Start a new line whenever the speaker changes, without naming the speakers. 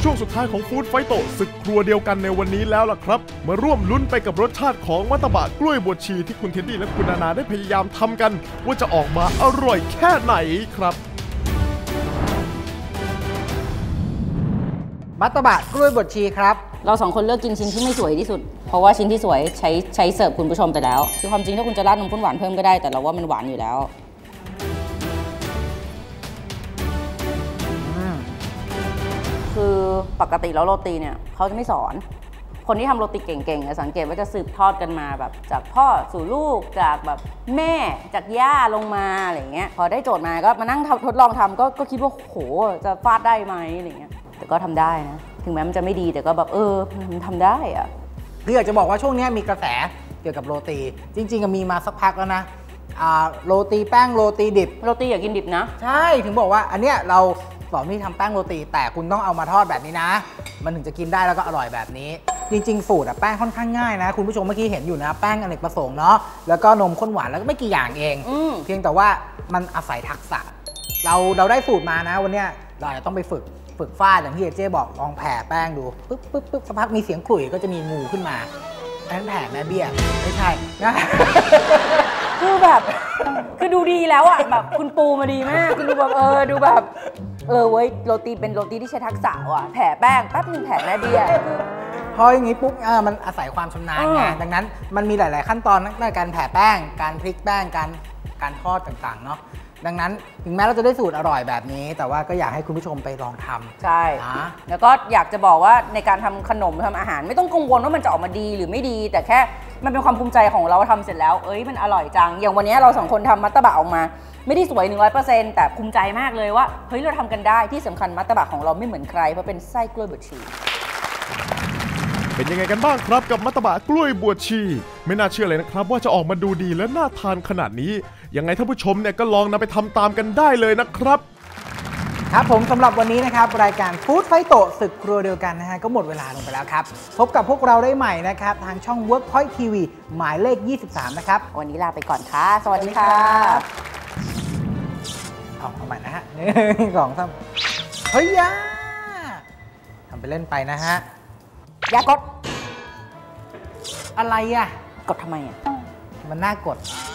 ช่วงสุดท้ายของฟู้ดไฟโตศึกครัวเดียวกันในวันนี้แล้วล่ะครับมาร่วมลุ้นไปกับรสชาติของมัตตบะกล้วยบวชชีที่คุณเท็ดดี้และคุณนานาได้พยายามทำกันว่าจะออกมาอร่อยแค่ไหนครับ
มัตตบะกล้วยบวชชีครับ
เราสองคนเลือกกินชิ้นที่ไม่สวยที่สุดเพราะว่าชิ้นที่สวยใช้เสิร์ฟคุณผู้ชมไปแล้วคือความจริงถ้าคุณจะราดนมข้นหวานเพิ่มก็ได้แต่เราว่ามันหวานอยู่แล้วคือปกติแล้วโรตีเนี่ยเขาจะไม่สอนคนที่ทำโรตีเก่งๆสังเกตว่าจะสืบทอดกันมาแบบจากพ่อสู่ลูกจากแบบแม่จากย่าลงมาอะไรเงี้ยพอได้โจทย์มาก็มานั่งทดลองทำก็คิดว่าโหจะฟาดได้ไหมอะไรเงี้ยแต่ก็ทำได้นะถึงแม้มันจะไม่ดีแต่ก็แบบมันทำได้อะ
คืออยากจะบอกว่าช่วงนี้มีกระแสเกี่ยวกับโรตีจริงๆมีมาสักพักแล้วนะโรตีแป้งโรตีดิบ
โรตีอย่ากินดิบนะ
ใช่ถึงบอกว่าอันเนี้ยเราสอนที่ทำแป้งโรตีแต่คุณต้องเอามาทอดแบบนี้นะมันถึงจะกินได้แล้วก็อร่อยแบบนี้จริงๆสูตรแป้งค่อนข้างง่ายนะคุณผู้ชมเมื่อกี้เห็นอยู่นะแป้งอเนกประสงค์เนาะแล้วก็นมข้นหวานแล้วก็ไม่กี่อย่างเองเพียงแต่ว่ามันอาศัยทักษะเราได้สูตรมานะวันเนี้ยเราจะต้องไปฝึกฟาดอย่างที่เจ๊บอกลองแผ่แป้งดูปึ๊บสักพักมีเสียงขลุ่ยก็จะมีงูขึ้นมาอันนั้นแผ่แม่เบี้ยไม่ใช่นะ
คือแบบคือดูดีแล้วอ่ะแบบคุณปูมาดีมากคือดูแบบดูแบบเว้ยโรตีเป็นโรตีที่ใช้ทักษะว่ะแผ่แป้งแป๊บนึงแผ่แม่เบี้ย
พออย่างนี้ปุ๊บมันอาศัยความชำนาญไงดังนั้นมันมีหลายๆขั้นตอนในการแผ่แป้งการพลิกแป้งการทอดต่างๆเนาะดังนั้นถึงแม้เราจะได้สูตรอร่อยแบบนี้แต่ว่าก็อยากให้คุณผู้ชมไปลองทำ
ใช่แล้วก็อยากจะบอกว่าในการทำขนมทำอาหารไม่ต้องกังวลว่ามันจะออกมาดีหรือไม่ดีแต่แค่มันเป็นความภูมิใจของเราทำเสร็จแล้วมันอร่อยจังอย่างวันนี้เราสองคนทำมัตตบะออกมาไม่ได้สวย 100% แต่ภูมิใจมากเลยว่าเราทำกันได้ที่สำคัญมัตตบะของเราไม่เหมือนใครเพราะเป็นไส้กล้วยบวชชี
เป็นยังไงกันบ้างครับกับมัตตบะกล้วยบวชชีไม่น่าเชื่อเลยนะครับว่าจะออกมาดูดีและน่าทานขนาดนี้ยังไงท่านผู้ชมเนี่ยก็ลองนำไปทำตามกันได้เลยนะครับ
ครับผมสำหรับวันนี้นะครับรายการฟู้ดไฟโตศึกครัวเดียวกันนะฮะก็หมดเวลาลงไปแล้วครับพบกับพวกเราได้ใหม่นะครับทางช่อง Workpoint TV หมายเลข 23 นะครับ
วันนี้ลาไปก่อนค่ะสวัสดีค่ะ
เอาใหม่นะฮะ1 2 3เฮ้ยยาทำไปเล่นไปนะฮะ
อย่ากด
อะไรอ่ะ
กดทำไมอ่ะ
มันน่ากด